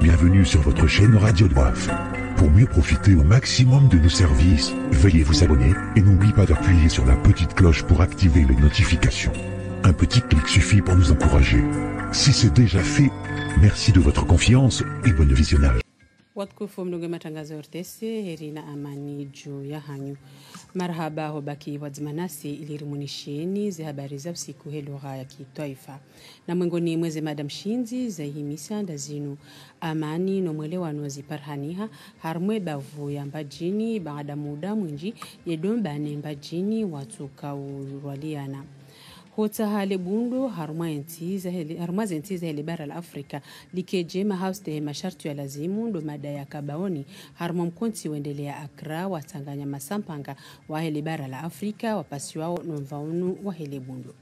Bienvenue sur votre chaîne Radio Doif. Pour mieux profiter au maximum de nos services, veuillez vous abonner et n'oubliez pas d'appuyer sur la petite cloche pour activer les notifications. Un petit clic suffit pour nous encourager. Si c'est déjà fait, merci de votre confiance et bon visionnage. Watukufu mnunge matangazo ortese herina amani juu ya hanyu. Marhaba hobaki wadzimanasi ilirimunisheni ze habari za usiku he lugha ya kitaifa. Na mwengoni mweze Madam Shinzi za himisa ndazinu amani no mwelewano ziparhaniha harmwe bavu ya mbajini baada muda mwinji yedombane mbajini watu kaurwaliana. Hota hale bundu haruma zentiza hele bara la Afrika likeje mahauste mashartu ya lazimu ndo madaya kabaoni haruma mkonti wendelea Accra watanganya masampanga wa hele bara la Afrika wapasi wao nomvaunu wa hele bundu.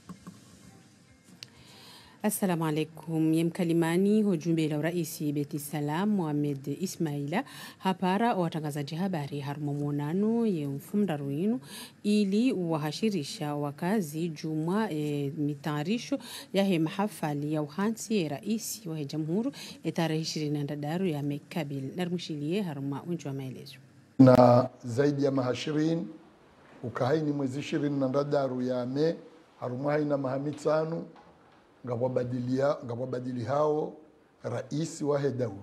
Assalamu alaikum. Yemkalimani hujumbe la raisi Beti Salam Mohamed Ismaila hapara watangazaji habari haruma mwonano ye mfumda ruinu ili wahashirisha wakazi juma mitarisho ya he mahafali ya uhansi ya raisi wa jamhuru tarehe 23 ya Mekabil narmushilie haruma unjwa maelezo. Na zaidi ya mahashirin ukahaini mwezi 23 ya me haruma haina mahamitanu ngababadili hao raisi wa dauli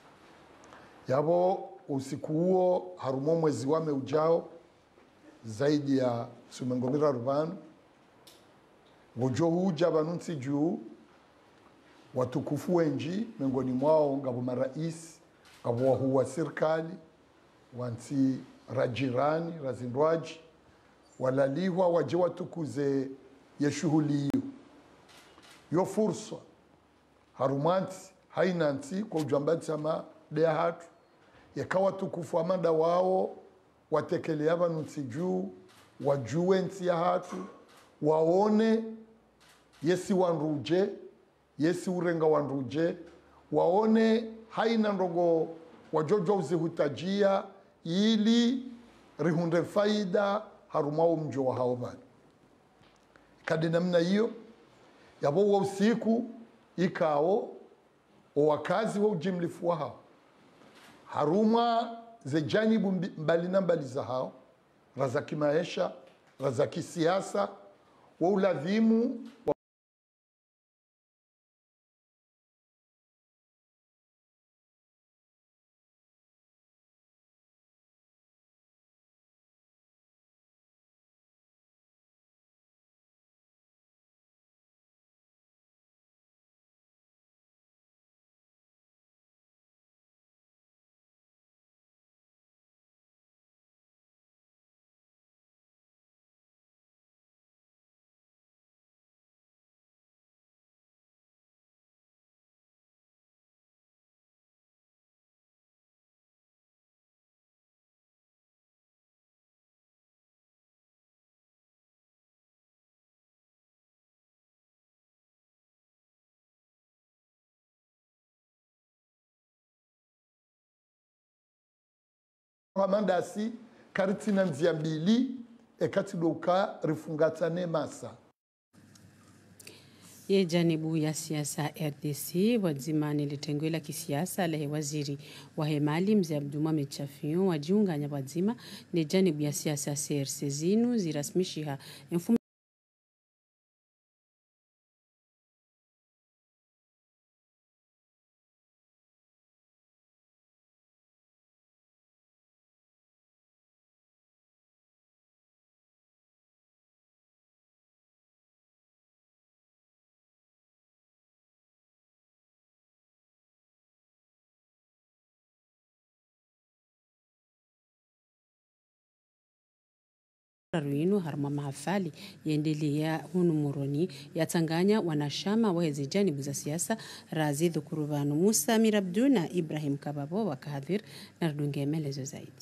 yabo usiku huo harumo mwezi wame ujao zaidi ya sumengomira rubanu gojo huja banunsi juu watukufu wenji mengoni mwao ngabo marais ngabo huwa serikali wansi rajirani razindwaji walaliwa waje watukuze ya shughuli yo fursa harumanti hainanti kwa ujambati ama dea hatu yakawa tukufu amanda wao watekelea banunsi juu wajue nti ya hatu waone yesi wanruje yesi urenga wanruje waone haina ndongo wajojo uzihutajia ili rihunde faida harumao mjo wa hao bani kadinamna hiyo yabo wa usiku ikao wakazi wa ujimlifu wa hao haruma ze janibu mbali na mbali za hao razaki maisha razaki siasa wa uladhimu Hamandasi karitina nzia mbili ekati doka rifungatane masa. Ye janibu ya siasa RDC wadzimani litengwela kisiasa lehe waziri wa hemali mzee Abduma Mechafion wajiunganya wadzima ne janibu ya siasa CRC zinu zirasmishiha mfumo ruinu harma mahafali yendelea hunu muroni yatanganya wanashama wa hizi janibu za siasa razi dhukurubanu Musa Mirabduna Ibrahim Kababo wakahadhir na rudunge melezo zaidi.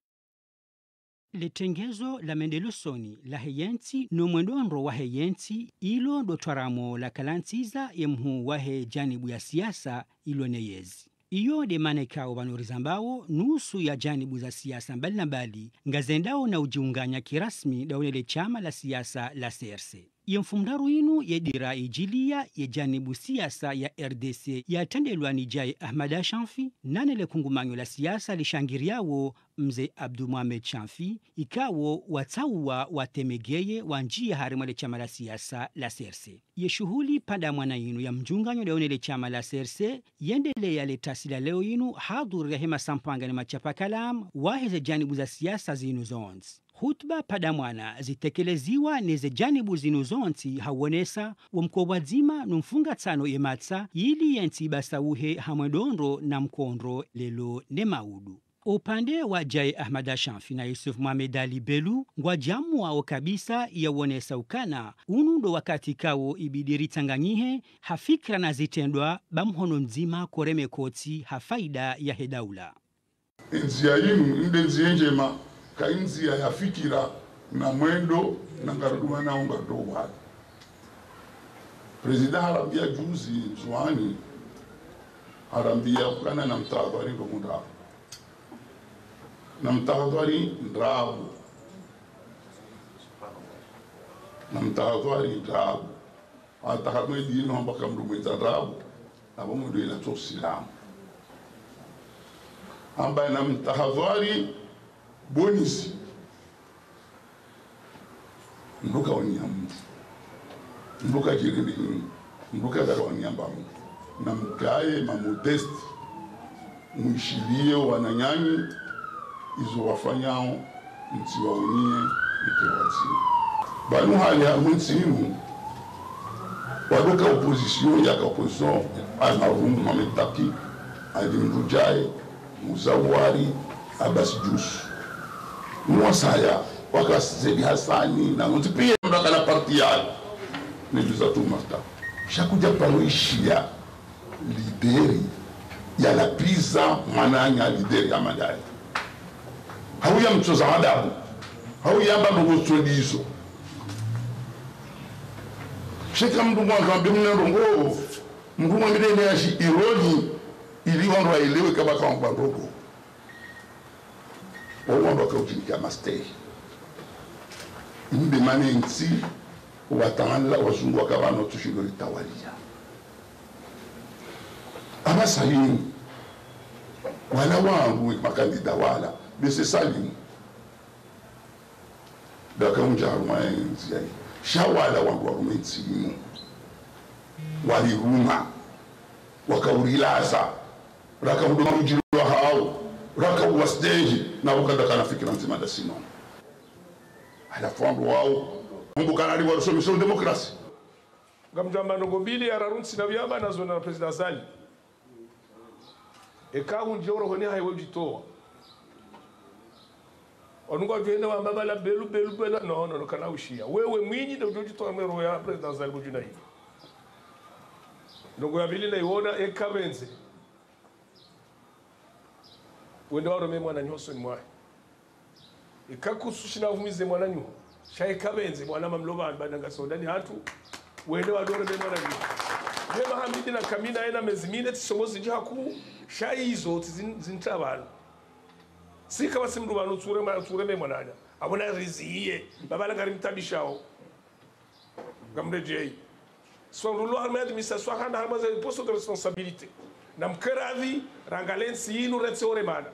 Letengezo la mendelosoni la heyensi no mwendonro wa heyensi ilo dotwaramo la kalantiza yemhu wa he janibu ya siasa ilo neyezi. Iyo de manekao vanorizambao nusu ya janibu za siasa mbali na mbali ngazendao na ujiunganya kirasmi daunele chama la siasa la CRC. yemfumdaru inu yedira ijilia ye janibu siasa ya RDC yatendelwa ni Jai Ahmada Shamfi nanele kungumanyo la siasa lishangiriawo mze Abdul Mohamed Shamfi ikawo watauwa watemegeye wanjia harimale chama la siasa la CRC. Ye shughuli pada mwana inu ya mjunganyo leonele chama la CRC yendele ya letasila leo inu hadhur rehema sampanga ni machapa kalam waheze janibu za siasa zinu zonzi. Hutuba pada mwana zitekeleziwa neze janibu zinu zonti hawonesa wa mkoa zima numfunga tano ematsa yili yenti basauhe hamwendondro na mkondro lelo ne maudu. Upande wa Jai Ahmada Shamfi na Yusuf Mohamed Ali Belu ngwa jamu wao kabisa ya wonesa ukana unundo wakati kawo ibidiri tanganyihe hafikra na zitendwa bamhono mzima koreme koti hafaida ya hedaula. Nzia yinu inde nzia njema kainzia ya fikira na mwendo na ngaraduma na unga dowa. Prezida harambia juzi Zuani harambia ukana na mtadhari ndo muda. Na mtadhari ndrabu. Na mtadhari ndrabu. Hata kama dino mpaka mdumweza ndrabu na bomudo ila tosilamu. Ambaye na mtahadhari bonisi nduka wanyambu nduka jirindi nduka dara wanyambamu na mkaye mamodesti mwishilie wananyanyi izo wafanyao mtiwaunie mtewati banu hali ya mtimu wadoka opposition ya opposition almarum mametaki alimrujaye Muzawari Abbas Jus Mwasaya wakasedi Hasani na mtipia mdaka na parti yao nijuza tu marta shakuja panoishia lideri ya la pizza mananya lideri ya madai hauya mchoza adabu hauya mbandu gosodizo sheka mdu mwanza mbimnerongo mdu mwamidene yashi ironi ili wandu waelewe kama kwa mbandogo wandu wakaujinika mastei mbe mane nsi watangala wazungu wakabano tushigori tawalia ama salimu wala wangu makandida wala bese salimu daka unjaruma nsi yae shawala wangu warume nsi waliruma wakaurilasa raka huduma mjiro hao raka uwasdeji na ukanda kana fikira nzima da sino alafu wangu wao mungu kana ali warusomisho demokrasi ngamjamba ndongobili ararunsi na byaba nazo na president Sali ekawu njoro honi haiwe jitoa onungo jende wa mbaba belu no kana ushia wewe mwinyi ndio jitoa mero ya president Sali bujuna hii ndongo ya bili na iona ekabenze wende waro me mwana nyoso ni mwae ikakusushina uvumize mwana nyo shaye kabenze mwana mamloba bandanga sodani hatu wende wadore me mwana nyo hema hamidi na kamina ena mezimine tisongozi njaku shaye izo zintabana sika basimru banu tsure me mwana nya abona riziye babala ngari mtabishao ngamreje sonrulo armée administration hana hamaze poste de responsabilité nam keravi rangalensi inu retse mana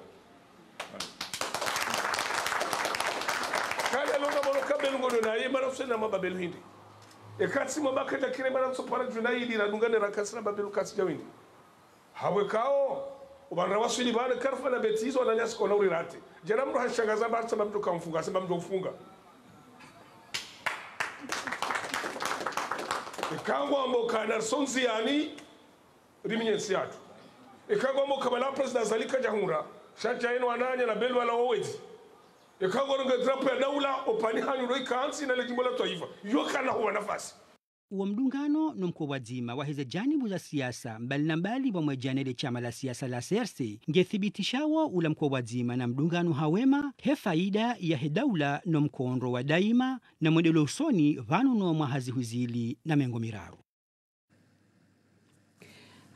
kale longa bono kabel ngodo na yema rafsena mababel hindi e katsi mo bakata kire mana so para junaidi radungane rakasna babel katsi jawindi hawe kao ubana wasuli bana karfa na betizo na nyasi kona urirate jana mro hashangaza barsa mamdo kamfunga sema mdo ufunga ikangwa mboka na sonzi yani riminyensi yatu ikangwa mboka bala president Zalika Jahura shacha eno ananya na belu wala wawezi ikangwa nga drapo ya daula opani hanyu roi kaansi na lejimbo la taifa yoka na huwa nafasi wa mdungano nomko wazima waheze janibu za siasa mbali na mbali wa mwejanele chama la siasa la CRC ngethibitishawo ula mko wazima na mdungano hawema he faida ya hedaula nomkondro wa daima na mwendelo usoni vanu no mwahazi huzili na mengo miraru.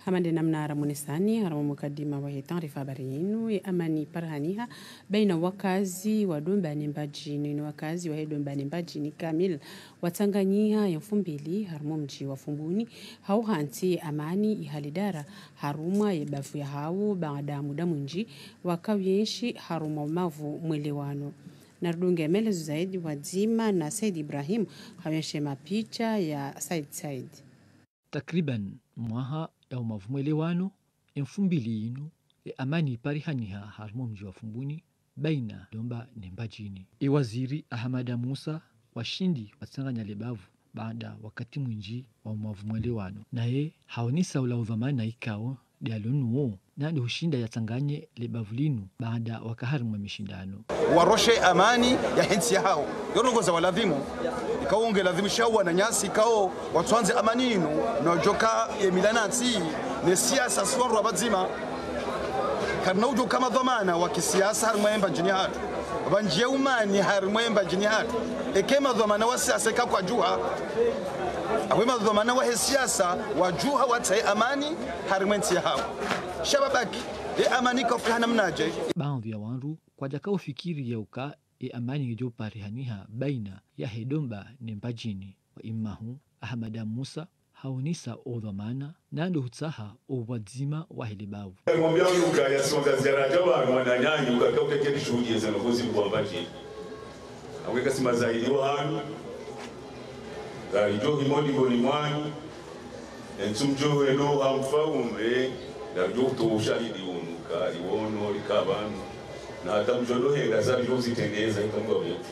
hamande namnara munisani haramo mukadima wa taarifa habari yenu ya amani parhaniha baina wakazi wa Dombani Mbajini na wakazi wa Dombani Mbajini kamil watanganyiha ya 2000 haramo mji wa Fumbuni hau hanti amani ihalidara haruma ya bafu ya hau baada muda mwingi wakawiyeshi haruma mavu mwelewano. Nardunge melezo zaidi wadzima na Said Ibrahim haweshe mapicha ya Said. Takriban mwaha ya umavumwelewano 2000 ya amani parihaniha harimo mji wa Fumbuni baina Domba na Mbajini. Waziri Ahmada Musa washindi watsanganya lebavu baada wakati mwingi wa umavumwelewano. Naye haonisa ula udhamani na ikao dialonuo na hushinda yatsanganye lebavu linu baada wakaharimwa mishindano. Waroshe amani ya hinsi ya hao yorongoza waladhimu ikaunge ladhimu shawa na nyasi kao watuanze amani inu na joka ya milanansi ni siasa swaru wabadzima karna ujo kama dhamana wa kisiasa harimwemba jini hatu banjie umani harimwemba jini hatu ekema dhamana wa siasa kwa juha awema dhamana wa siasa wa juha watsai amani harimwensi ya hao shababaki amani kofihana mnaje baadhi ya wandu kwa jakao fikiri ya uka amani ngejo parihaniha baina ya Domba na Mbajini wa imahu Ahmada Musa haonisa odhamana nando hutsaha owadzima wa helibavu. Mwambia unuka ya songa ziara jawa wananyanyi ukakauke kedi shuhudi za ngozi kwa Mbajini. Aweka sima zaidi wa hanu garijo himoni boni mwani ensumjo eno hamfaume garijo kutoshahidi unuka liwono likabanu na hata mjodo henga za jozi tendeza ikamwa wetu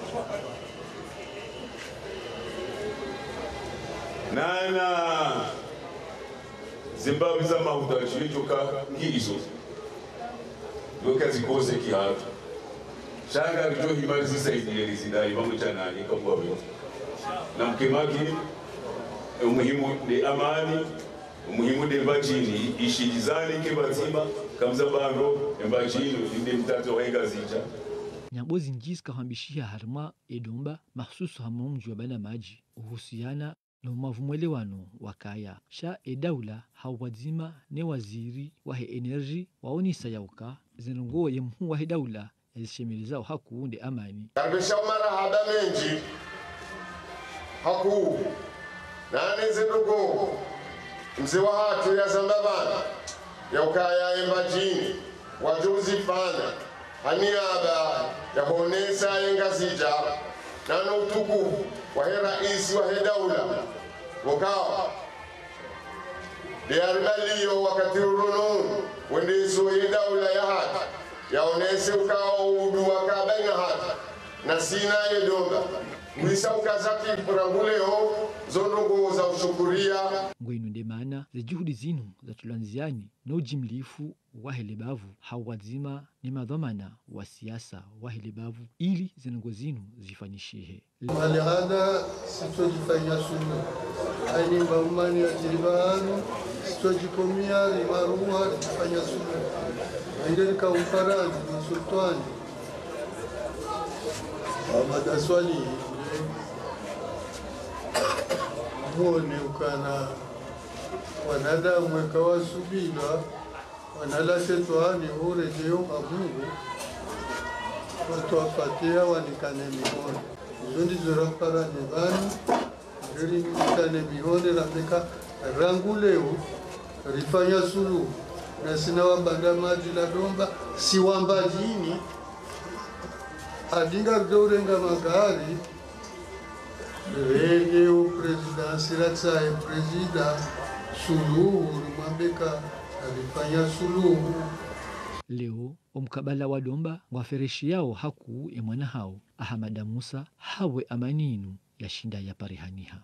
nana Zimbabwe za mahuta chichoka ngizo yoka zikoze kihatu shanga rijo himali zisaidie rizindai bamutana ikamwa wetu na mkemaki umuhimu de amani umuhimu de Mbajini ishilizane kibazima kamza bando Mbajini inde mtato wenga zija nyabozi njizika hambishia harma Domba mahsusu hamo mji wa bana maji uhusiana na umavumwelewano wakaya sha daula hawadzima ne waziri wa energy waonisa yauka zinongo ya mhu wa daula zishemeliza hakuunde amani karbisha marahaba menji haku nane zidugo mzee wa hatu ya Zambabana ya ukaya Mbajini wajuzi fana haniaba ya honesa yengazija nano utuku wa raisi wa daula wakawa diarbalio wakati runo wende so daula ya hatu ya onese ukao udu wakabaina hatu na sina Domba mwisa ukazaki kuranguleo zondogo za ushukuria ngwinu ndemana za juhudi zinu za tulanziani na ujimlifu wa helebavu hawadzima ni madhamana wa siasa wa helebavu ili zinongo zinu zifanishihe malihada sitojifanya sunu ainimba umani ya jiribanu sitojipomia limaruwa jifanya sunu aindelika umparazi ni sultani Amadaswali mwone ukana wanadamu wekawa subila wanalasetwani urejeo Mungu watu wafatia wanikane mihone zondi zorapara nevani jiri nikane mihone rameka ranguleu rifanya sulu na sina wabanda maji la Domba si Mbajini adinga dorenga magari rege presidansi ratsaye presida suluhu rumambeka alifanya suluhu leo omkabala wa Domba wafereshi yao haku mwana hao Ahmada Musa hawe amaninu ya shinda ya parihaniha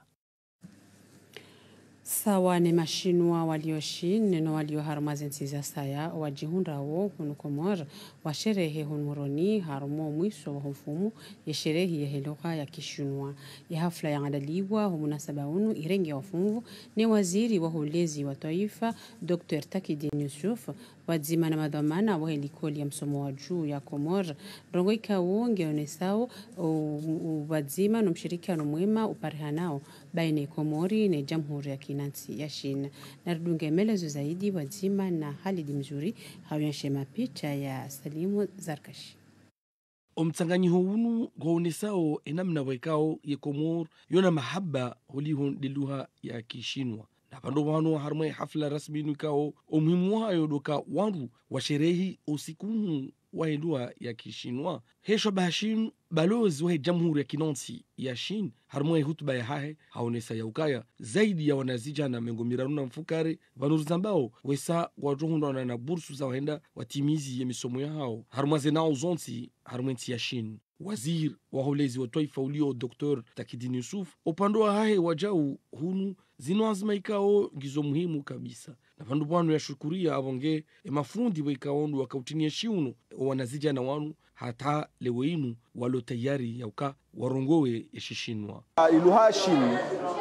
sawa ne mashinwa walioshin no walioharma zensiza saya wajihundawo kunukomor wa sherehe hunmuroni harmo mwiso wa mfumu ya sherehe ya heloka ya kishunwa ya hafla ya andaliwa humunasaba unu irenge wafungu ni waziri wa ulezi wa taifa Dr. Takidin Yusuf wadzima na madhamana wa helikoli ya msomo wa juu ya Komor rongo ikawo ngeonesao wadzima no mshirikiano mwema uparihanao baina Komori na Jamhuri ya Kinani kalansi ya China. Na rudunge melezo zaidi wazima na Halidi Mzuri hawiyashe mapicha ya Salimu Zarkashi. Omtsanganyiho unu gounesao enamna wekao ye Komor yona mahaba holihon diluha ya Kishinwa. Na pando wano harmai hafla rasmi nukao omuhimu hayo doka wanru wa sherehi usikuhu wa lugha ya Kishinwa. Hesho bahashin balozi wa Jamhuri ya Kinonsi ya Shin harmai hutuba ya hahe haonesa ya ukaya zaidi ya wanazija na mengomiraruna mfukare vanuruzambao wesa wajohundwana na bursu za wahenda watimizi ya misomo ya hao harmaze nao zonsi harmenti ya Shin. Wazir wa holezi wa taifa ulio Dr. Takidini Yusuf upando wa hahe wajau hunu zinoazma ikao gizo muhimu kabisa. Na pandu wanu ya shukuria avonge mafundi wa ikaonu wakautinia shiuno wanazija na wanu hata lewe inu walo tayari ya uka warongowe yeshishinwa. Iluha Shin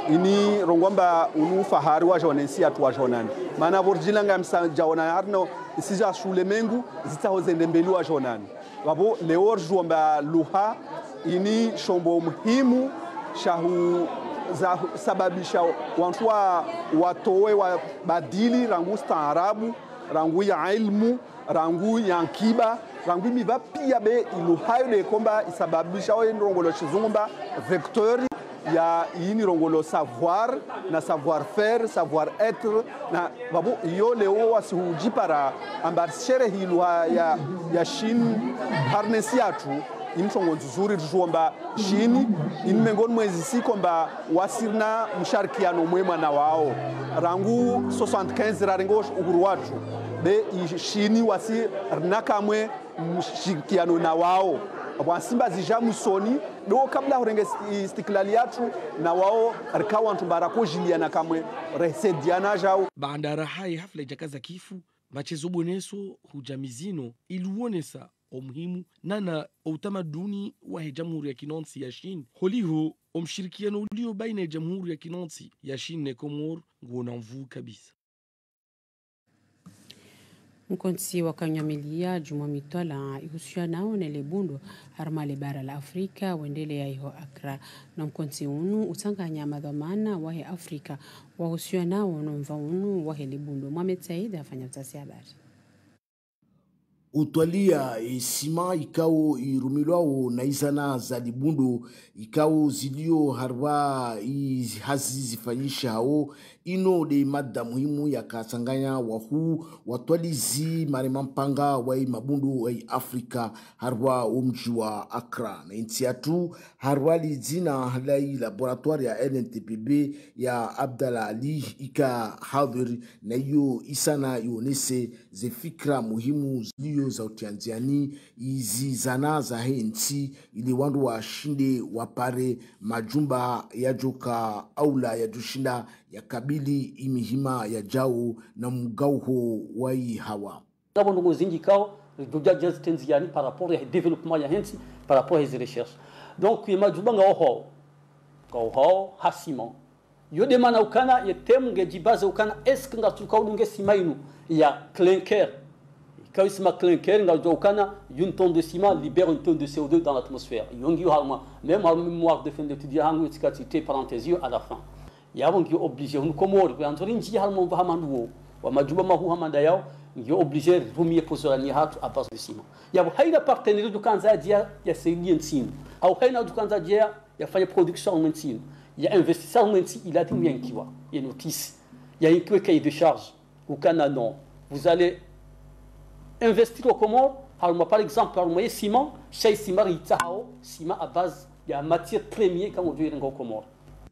ini rongwamba unu fahari wa jonensi atu wa jonani. Mana vorjilanga msanja wana arno isija shule mengu zita hozende mbelu wa jonani. Wabo leor juamba luha ini shombo muhimu shahu za sababisha wantua watowe wa badili rangu staarabu, rangu ya ilmu, rangu ya nkiba, rangu miva pia be iluhayo de komba isababisha wa ndongolo chizungumba vecteur ya ini rongolo savoir na savoir faire, savoir être na babu iyo leo wasihuji para ambar sherehe iluha ya Shin harnesiatu imchongo nzuri tuomba Shini imengoni mwezi sikomba wasirna msharikiano mwema na wao rangu 75 rarengo uhuru watu be Shini wasi nakamwe mshirikiano na wao wasimba zijamu soni do kabla horenge istiklali yatu na wao rikawa ntumbarako jiliana kamwe resediana jao bandara hai hafla jakaza kifu machezo boneso hujamizino iluonesa umuhimu nana utamaduni wa Jamhuri ya Kinonsi ya Shin holiho omshirikiano ulio baina ya Jamhuri ya Kinonsi ya Shin na Komor nguona mvu kabisa. Mkonsi wa kanyamilia juma mitwala ihusianao na lebundo harmale bara la Afrika wendele ya iho Accra na mkonsi unu utanganya madhamana wahe Afrika wahusianao na mva unu wahe lebundo. Mohamed Said afanya utasi habari. Utwalia sima ikao irumilwao na izana za libundo ikao zilio harwa hazi zifanyisha hao ino de mada muhimu ya kasanganya wahu watwalizi maremampanga wa mabundu wa Afrika harwa umji wa Accra na intiatu harwa lizina halai laboratoire ya NNTPB ya Abdallah Ali ika hadhir na iyo isana yonese ze fikra muhimu zilio za utianziani izi zana za hensi ili wandu wa shinde wapare majumba ya joka aula ya dushinda ya kabili imihima ya jao na mgauho wai hawa. D'abord nous indiquons doja tenziani par rapport au développement ya hensi par rapport à les recherches. Donc majumba ngao hasimo yo demana ukana yetemge jibaze ukana eske ngatuka udunge simainu ya clinker Kawisma clinker ngajokana une tonne de ciment libère une tonne de CO2 dans l'atmosphère. Yongi harma même en mémoire de fin d'étudier hangu etikatité parenthèse à la fin. Yabongi obligé nous komor pe antorinji harma vahamanduo wa majuba mahu hamanda yao ngi obligé rumie pozorani hatu à base de ciment. Yabo haina partenaire du kanza dia ya seli ensino. Au haina du kanza dia ya fanya production ensino. Ya investisseur ensino il a dit bien kiwa. Il notice. Il y a une cahier de charge au Canada. Vous allez investir au Comores, par exemple, le ciment, chez ciment à base de matière première quand on veut au Comores.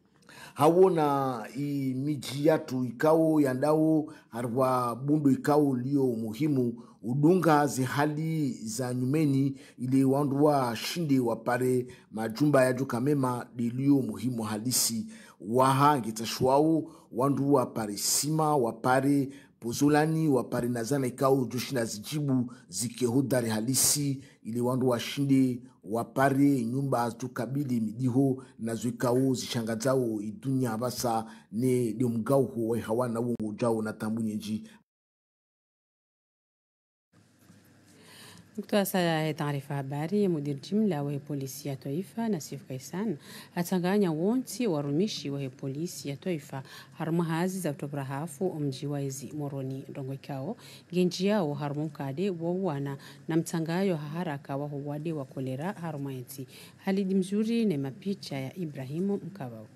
Hawona miji yatu ikao yandao harwa bundu ikao lio muhimu udunga zihali za nyumeni ili wandua shinde wapare majumba ya joka mema lio muhimu halisi waha ngitashwao wandu wapare sima wapare pozolani wapare nazana ikao joshina zijibu zikehudari halisi ili wandu washinde wapare nyumba tukabili midiho na zwikao zishangazao idunya basa ne mgao wa hawana wongo jao na tambunyeji. kutoa saa taarifa habari ya mudir jimla wa polisi ya taifa Nasif Kaisan atanganya wonti warumishi wa polisi ya taifa harma hazi za utobra hafu mji wa ezi moroni ndongo ikao genji yao harma mkade wawana na mtangayo haraka wa huwade wa kolera harma eti Halidi Mzuri na mapicha ya Ibrahimu Mkabao.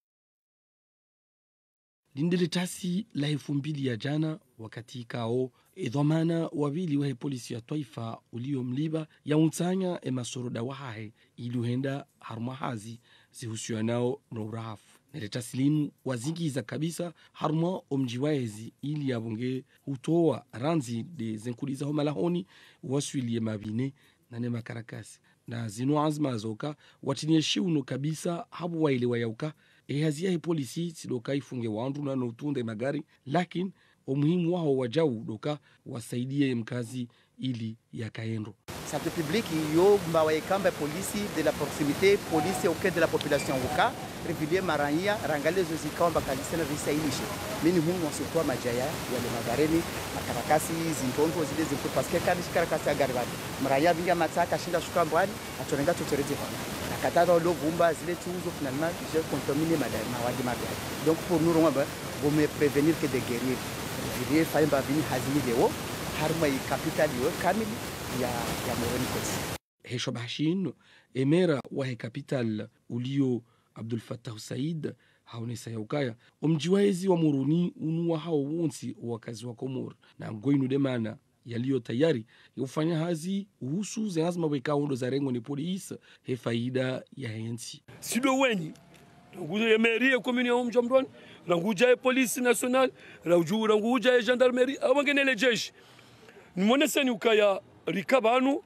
Lindelitasi la 2000 ya jana wakati ikao dhamana wawili wa polisi ya taifa uliomliba ya untanya emasoroda wahahe iluhenda harma hazi zihusianao na urahafu. Neletaslimu wazingiza kabisa harma omjiwaezi ili yabunge hutoa ranzi de zenkuliza homalahoni waswilie mabine na nema karakasi. Na zinu azma azoka watinie shiuno kabisa habu waelewa yauka hazia polisi sidoka ifunge wandu na notunde magari lakini umuhimu wao wajau doka wasaidie mkazi ili yakaendo. Santé publique yo mbawa kamba polisi de la proximité polisi au de la population uka régulier marania rangale zo zikamba kalisena visailishe mimi humu wasitoa majaya yale magareni makarakasi zintonto zile zipo parce que kali karakasi ya gari maraya vinga mataka shinda shuka mbali atorenga tutorete nakataka lo vumba zile tuzo finalement je contaminer madame mawadi magari donc pour nous on me prévenir que des guerriers régulier faimba vini hazini leo harma i capital yo kamili ya Moroni Kosi. Hesho Bashin emera wa capital ulio Abdul Fattah Said haonesa yaukaya omjiwaezi wa Moroni unua hao wonsi wakazi wa Komor na ngoinu demana yaliyo tayari yufanya hazi uhusu zinazima weka ondo za rengo ni polisi he faida ya hensi sido wenyi nguzo ya mairie commune ya Mjomdon ranguja ya police national ranguja ya gendarmerie abangenele jeshi nimone seni ukaya rikabanu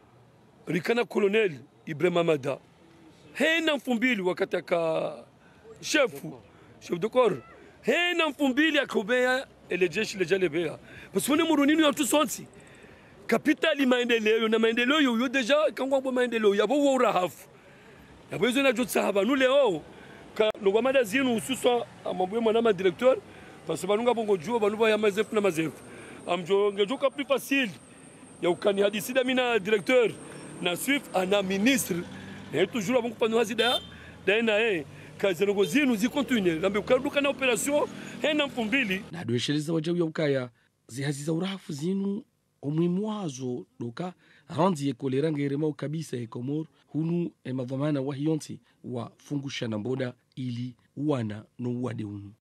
rikana colonel Ibrahim Amada hena mfumbili wakati aka chef de corps hena mfumbili akobea ele jeshi le jalebea basone Moroni ya tusonsi kapitali maendeleo na maendeleo yo deja kangwa maendeleo yabo urahafu yabo hizo na jotsa habanu leo ka logwamada zinu ususo amabwe mwana directeur parce banunga bongo juo banuba ya mazefu na mazefu amjo ngejoka plus facile ya ukani hadisida mina directeur na Swift ana ministre et toujours abongo panu hazida daina kazi ngo zinu zi continue lambe ukaruka na operation hena mfumbili na doesheleza wajawi ya ukaya zihaziza urahafu zinu umuhimu wazo doka ranzi ye kolera ngerema kabisa ya Komor hunu emadhamana wa hionti wa fungusha na mboda ili uwana no uwade hunu.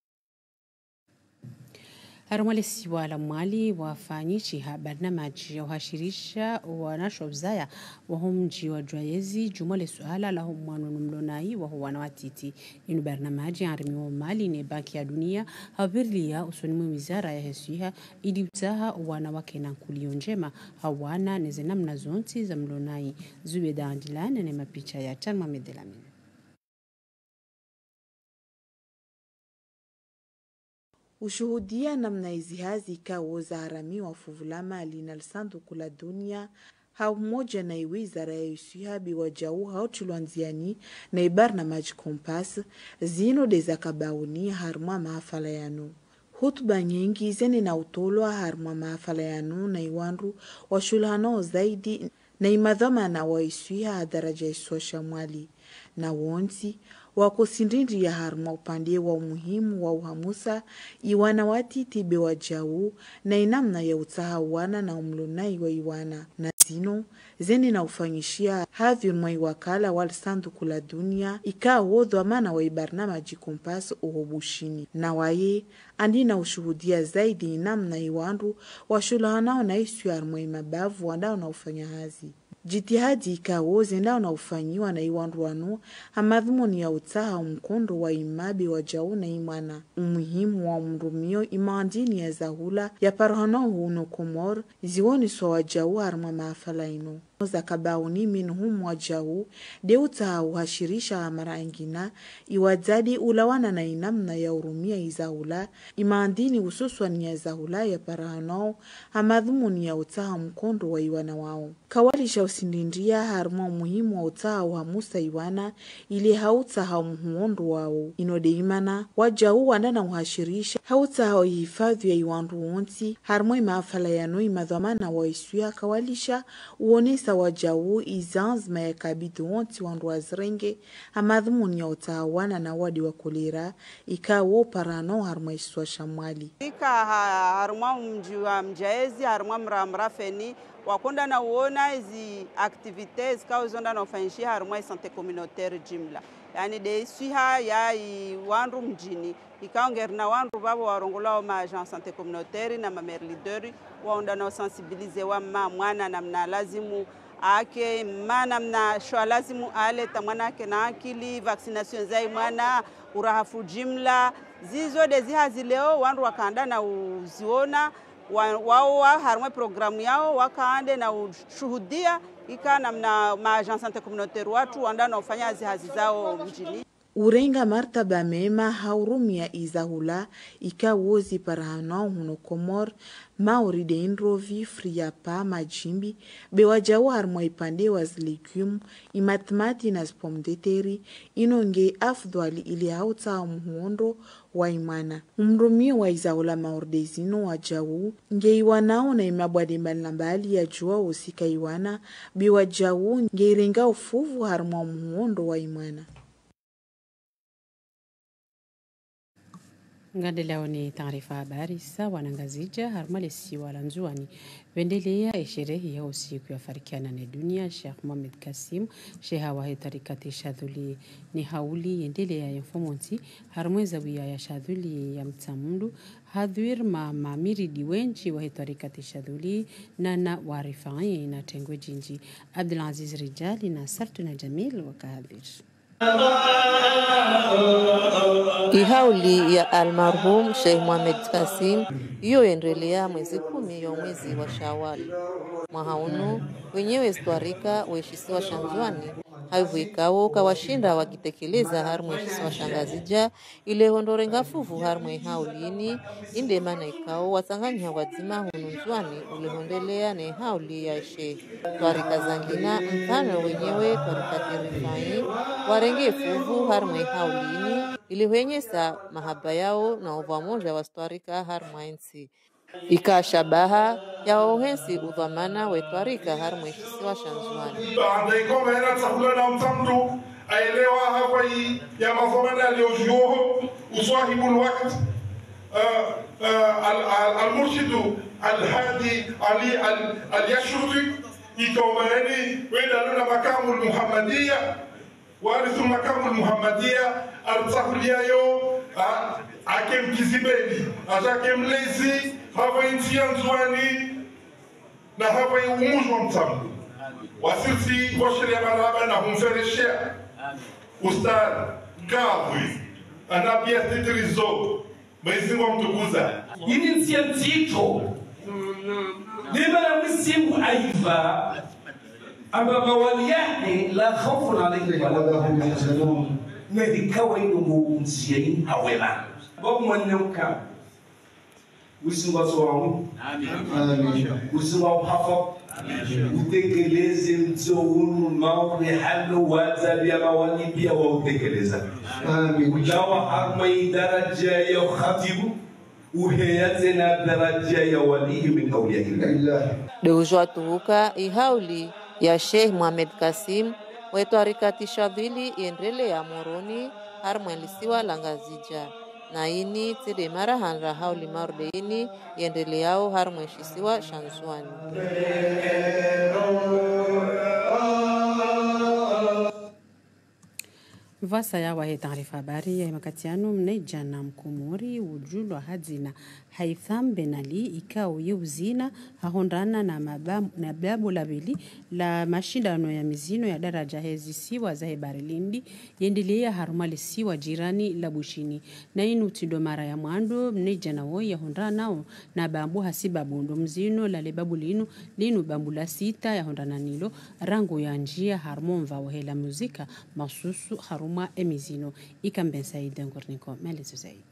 Harumwalesi wala mwali wafanyichi barnamaji ya uhashirisha wanashobzaya wa humji wa jwayezi jumole suala la humwanu numlonai wa huwana watiti. Inu barnamaji harimi wa mali ne banki ya dunia hawirlia usonimu wizara ya hesuiha ili utaha wanawake na kulio njema hawana nezenamna zonti za mlonai zube daandilana ne mapicha ya Tanma Medelamin. Ushuhudia namna hizi hazi ikawo za harami wa fuvulama alina sanduku la dunia hau moja na wizara ya usihabi wa jau hau chulwanziani na barnamaj kompas zino deza kabauni harma mahafala yanu. Hutuba nyingi zene na utolwa harma mahafala yanu na iwandu wa shulhano zaidi na imadhamana wa isuiha daraja isosha mwali na wonsi wako sindindi ya harma upande wa umuhimu wa uhamusa iwana watiti bewa jau na inamna ya utaha wana na umlunai wa iwana na zino zeni na ufanyishia havi mwa iwakala wal sanduku la dunia ikawo dhamana wa ibarnamaji kompas uhobushini na waye andina ushuhudia zaidi inamna iwandu wa shulahanao na isu ya harma imabavu wandao na ufanya hazi. Jitihadi ikawo zendao na ufanyiwa na iwandu wanu hamadhumuni ya utaha mkondo wa imabi wa jau na imana umuhimu wa mrumio imandini ya zahula ya parhano huno Komor ziwoni so wa jau harma maafala ino. za kabauni minhum wajau deuta uhashirisha mara ingina iwadzadi ulawana na inamna ya urumia izaula imaandini hususwan ya zaula ya parano hamadhumuni ya utaha mkondo wa iwana wao kawalisha usindindia harma muhimu wa utaha wa musa iwana ili hautaha mhuondo wao inodeimana wajau wandana uhashirisha hautaha ihifadhi ya iwandu wonti harma imaafala yanoi madhamana wa isuya kawalisha uonesa wajau izanzma ya kabidu wonti wandu wazrenge hamadhumuni ya utahawana na wadi wa kolera ikawo parano harma iswa shamwali ika harma mji wa mjaezi harma mrafeni wakunda na uona hizi activities kao zonda na ufanyishi harma sante communautaire jimla yani de suha ya wandu mjini ikaongera na wandu babo warongola ma agent santé communautaire na ma mère leader waonda na sensibiliser wa mwana namna lazimu ake mana mna shwa lazimu aleta mwanake na akili vaccination zai mwana urahafu jimla zizo dezi hazileo wandu wakaanda na uziona wao harmwe programu yao wakaande na ushuhudia ikana mna ma agent santé communautaire watu wanda na ufanya hazi zao mjini urenga martaba mema haurumia izahula ikawozi parahano huno komor maori de indrovi friapa majimbi bewajau harmwa ipande wazilikum imatmati na spom de teri inonge afdwali ili hauta mhuondo wa imana umrumio wa izahula maordezino wajau nge iwanao na imabwade mbali ya jua usika iwana bewajau nge irenga ufuvu harmwa mhuondo wa imana. Ngandeleo ni taarifa habari sawa na ngazija harmalesi wala nzuani vendelea sherehe ya usiku ya farikiana na dunia Sheikh Mohamed Kasim sheha wa tarikati shadhuli ni hauli endelea ya fomonti harmweza wia ya shadhuli ya mtamulu hadhir mamiri diwenji wa tarikati shadhuli na warifai na tengwe jinji Abdulaziz Rijali na Sartuna Jamil wakahadhir Ihauli ya almarhum Sheikh Mohamed Kasim iyo endelea mwezi 10 ya mwezi wa Shawwal. Mahaunu wenyewe stwarika weshisiwa shanzwani haivuikao kawashinda wakitekeleza harmu weshisiwa shangazija ile hondore ngafuvu harmu ihaulini inde mana ikao wasanganya wadzima hununzwani ule hondelea na ihauli ya Sheikh. Twarika zangina mfano wenyewe twarika terifai warenge fuvu harmu ihaulini ili wenyesa mahaba yao na uvamoja wa stwarika harmu ensi. Ikashabaha ya ohensi udhamana wetwarika harmu ishisiwa shanzwani. Baadaikoma hena chakula na mtamtu aelewa hapa hii ya mazomana aliojuoho uswahibul waqt al-murshidu al-hadi ali al-yashruti ikaomaeni wedaluna makamu al-muhammadiyya warithu makamu al-muhammadiyya artsahuliyayo akem kizibeli ajakem lezi hava intia nzwani na hava umuzwa mtambu wasisi washiri ya maraba na humfereshea ustad gavwi anapia titirizo maizingo mtukuza ini nsia nzito nimana msimu aiva ambaba waliyahni la khawfun alayhim wala hum yahzanun medikawa inu nsia hawela bob mwanyoka usinga soamu amin usinga hafa utekeleze mzowunu mauri halu wazabia mawani pia wa utekeleza amin ujawa harma daraja ya khatibu uheyate na daraja ya walihi min awliya Deujwa tuhuka ihauli ya Sheikh Mohamed Kasim wetu harikati shadhili iendele ya moroni harma lisiwa langazija na ini tide mara hanra hauli mardeini yendeleao harmweshisiwa shanzwani. Vasa ya wahe taarifa habari ya makatiano mnaijana mkumuri ujulwa hadzina Haitham Ben Ali ikao yeuzina hahondana na babu labili la mashindano ya mizino ya daraja hezi siwa za hebari lindi yendelea harumali siwa jirani la bushini na inu tindo mara ya mwando mnaijana woi ya hondana nao na bambu hasiba bundo mzino la lebabu linu bambu la sita ya hondana nilo rangu ya njia harmonva wahela muzika masusu haruma emizino ikamben saidi ngorniko melezo zaidi.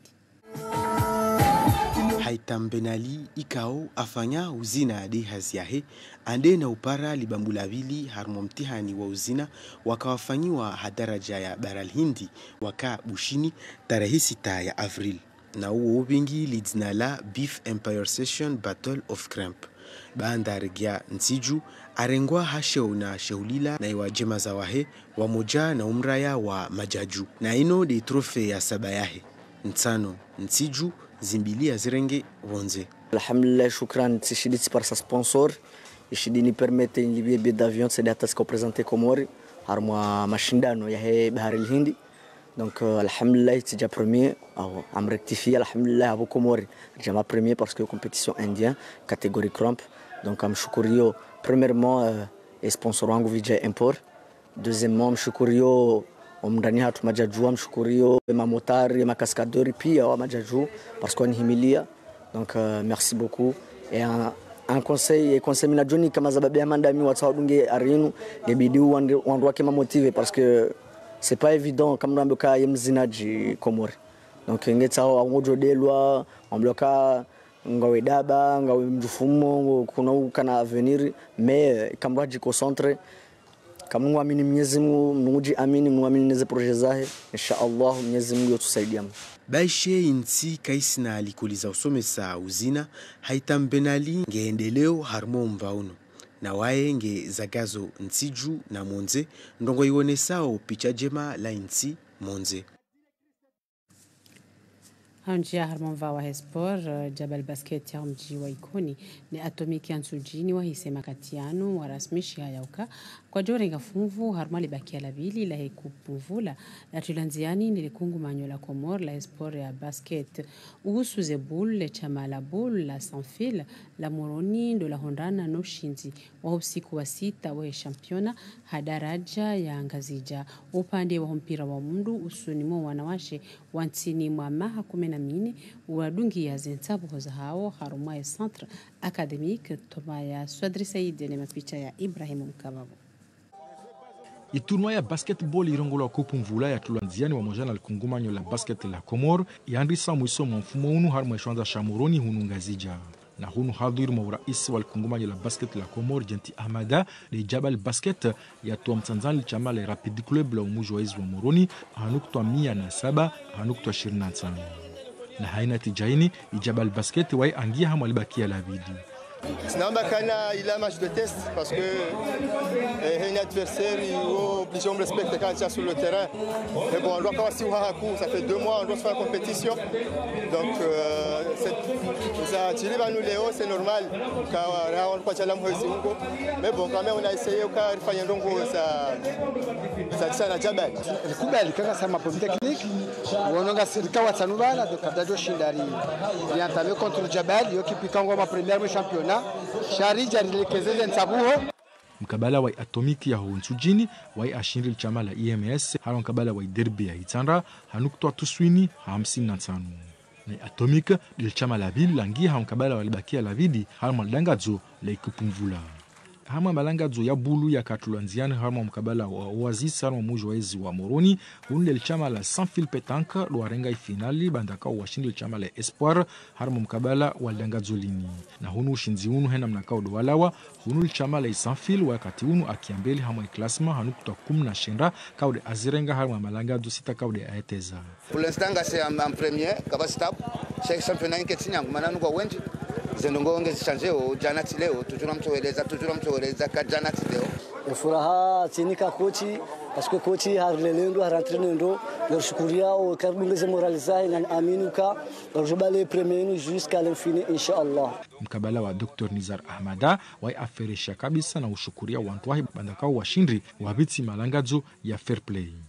Haitham Ben Ali ikao afanya uzina ade haziahe ande na upara libambula vili harmo mtihani wa uzina wakawafanyiwa hadaraja ya Baral Hindi waka bushini tarehe 6 ya Avril na uo ubingi lidzina la Beef Empire Session Battle of Cramp baanda regia nsiju arengwa hasheo na sheulila na iwa jema za wahe wamoja na umraya wa majaju na ino de trofe ya saba yahe nsano nsiju zimbilia zirenge wonze. Alhamdulillah, shukran tishiditi par sa sponsor ishidini permette njibiye billet d'avion c'est datas ko présenter Komori harmwa mashindano ya he Bahari Hindi. Donc alhamdulillah c'est déjà premier am rectifier alhamdulillah abo Komori jama premier parce que compétition indien catégorie cramp. Donc am shukurio premièrement sponsor wangu Vijay Import, deuxièmement mshukurio omndani hatu majaju mshukurio mamotari makaskadori pia wa majaju parce qu'on himilia. Donc merci beaucoup et un conseil mina joni kama zababu ya mandami watawadunge arinu ngebidi wandu wake motiver parce que c'est pas évident comme ramboka yemzinaji Komori. Donc ngeta wangojo delwa ambloka ngawe daba ngawe mjufumo kuna kana avenir mais kama waji concentre kama muamini Mwenyezi Mungu mnuji amini muamini neze projet zahe inshallah Mwenyezi Mungu yotusaidia. Baishe insi kaisina alikuliza usomesa uzina Haitham Ben Ali ngeendeleo harmo mvauno na wae nge zagazo nsiju na monze ndongo ionesao picha jema la insi monze. Hanjia harmonva wa hespor Jabal Basket ya mji wa ikoni ni atomiki ansujini wa hisema katiano wa rasmishi hayauka kwa jore ngafunvu harmali bakia la vili la hekupuvula la tulanziani nilikungu manyo la Komor la hespor ya basket uhusu zebul le chama la bul la sanfil la moroni ndo la hondana no shinzi wa usiku wa sita wa championa hadaraja ya ngazija upande wa mpira wa mundu usunimo wanawashe wantini mwa maha 14 wadungi ya zensabu hoza hao haruma ya centre académique Tomaya Swadri Said na mapicha ya Ibrahim Mkababo. Itunwa ya basketball irongola kupu mvula ya tulanziani wa mojana alkungumanyo la basket la Komor yandisa mwiso mfumo unu harma shwanza shamuroni hunu ngazija na hunu hadhiru mawraisi walkungumanyo la basket la Komor Jenti Ahmada le Jabal Basket ya tuwa mtanzani chama le Rapid Club la umuju wa izu wa Moroni hanukutwa 107 hanukutwa 25 na haina tijaini Jabal Basket wai angia hamu alibakia la vidi. Il a un match de test parce que un adversaire il obligé de respecter quand il est sur le terrain. Mais bon, on doit commencer à coup, ça fait 2 mois, on doit se faire compétition. Donc ça tire vers nous Léo, c'est normal. Quand on passe à la mais bon, quand même on a essayé au cas de faire ça na Jabal. Kubali kama sama polytechnique, on a sirika wa Tanubala de Kadado Shindari. Il a entamé contre Jabal, yo qui pikango ma première championnat. Sharija lilekezeze nsabuho mkabala wa atomiki ya hunsujini wa ashindil chama la EMS halo mkabala wa derby ya Itandra hanukutwa tuswini 55 na atomiki del chama la ville langia halo mkabala wa libakia la vidi halo malangazo la ikupumvula hama malangazo ya bulu ya katulanziani halo mkabala wa Oasis halo mujo wa ezi wa Moroni hunde chama la Sanfil Petanka do arenga finali bandaka wa shindil chama la Espoir halo mkabala wa langazo lini na hunu shinzi unu hena mnakao do walawa hunu chama la Sanfil wakati unu akiambeli hamo klasma hanukuta 10 kaude azirenga halo malangazo sita kaude aeteza. Pour l'instant c'est en premier kabastap chaque championnat nketinya mananu kwa wenji zendongo ongezi changer au janati leo toujours mtoeleza ka janati leo furaha tinika kochi parce que kochi harlelendo harantrenendo yorshukuria au karbungeze moraliza na aminuka jobale premier jusqu'à l'infini inshallah. Mkabala wa Dr. Nizar Ahmada wa aferisha kabisa na ushukuria wantwahi bandakao washindri wabitsi malangazo ya fair play.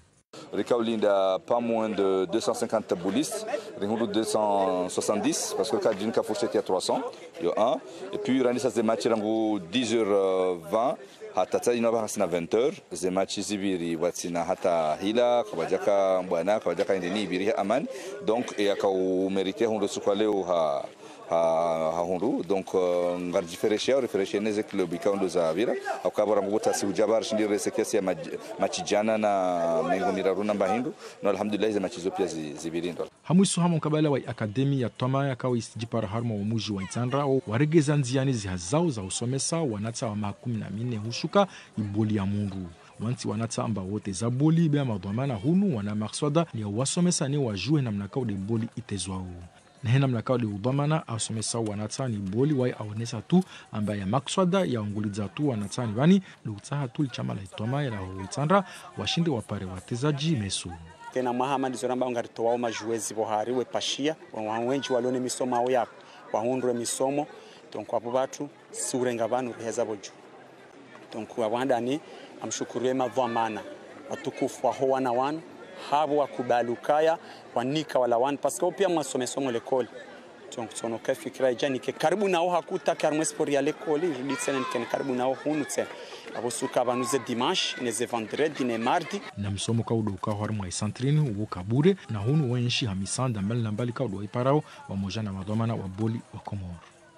Ricaulinda pas moins de 250 boulistes, Ringoulou 270, parce que le cas d'une fourchette à 300, il y a un. Et puis, Rani, ça se match 10h20. Hata inova hasina 20h ze match zibiri watsina hata hila kabajaka mbwana kabajaka indeni ibiri aman donc et akau hundo sukwaleo ha hundu donc ngar diferencia neze club ikaundo za vira akabara ngubuta si ujabar shindi resekesi ya machijana na mengonira runa mbahindu no alhamdulillah ze machizo pia zibirindo hamwiso hamo kabala wa akademi ya Toma yakao isijipara harma wa muji wa Itandra waregeza nziani zihazao za usomesa wanatsa wa 14 hushuka iboli ya mundu wanti wanatsa amba wote za boli bea madhamana hunu wana makswada ni wasomesa ni wajue namna kao de boli itezwao na hena mnakao de udhamana asomesa wanatsa ni boli wai aonesa tu amba ya makswada ya onguliza tu wanatsa ni bani luktaha tu chama la Toma ya Itandra washinde wapare watezaji mesu tena Muhammad zoramba ungarito wao majuezi bohari we pashia wenji walone misomo ao yako wahundwe misomo donc abo batu surenga banu riheza boju donc wabandani amshukurie mavamana watukufu wa howana wan habo wakubalukaya wanika wala wan parce que pia mwasomesomo lekole donc sono ka fikira jani ke karibu nao hakuta karmo sport ya lekole liditsenen ken karibu nao hunutse abosuka banuze dimanche neze vendredi ne mardi na msomo ka udoka harmo ai santrini ubo kabure na hunu wenshi hamisanda mbali na mbali ka udo iparao wa moja na madhamana wa boli wa Komoro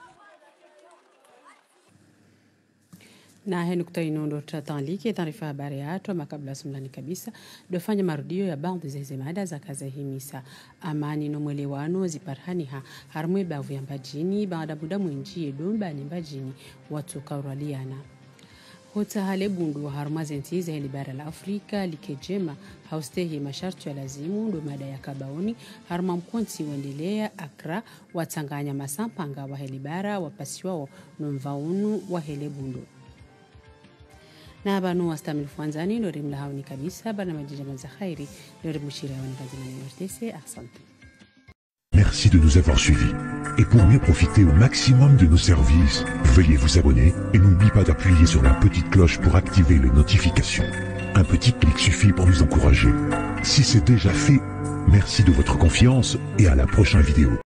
na nukta inondo tatanliki taarifa habari yato makabla sumlani kabisa dofanya marudio ya baadhi za mada za kaza himisa amani no mwelewano ziparhaniha harmwe bavu ya mbajini baada muda mwinji edomba ni mbajini watu kauraliana hota hale bundu harma zenti za bara la Afrika likejema haustehi masharti ya lazimu ndo mada ya kabaoni harma mkonti wendelea Accra watanganya masampanga wa helibara wapasiwao nomvaunu wa hele bundu na banu wastamil fuanzani ndo rimla hauni kabisa bana majija za khairi ndo rimushira wa ngazimani RTC asante. Merci de nous avoir suivis. Et pour mieux profiter au maximum de nos services, veuillez vous abonner et n'oubliez pas d'appuyer sur la petite cloche pour activer les notifications. Un petit clic suffit pour nous encourager. Si c'est déjà fait, merci de votre confiance et à la prochaine vidéo.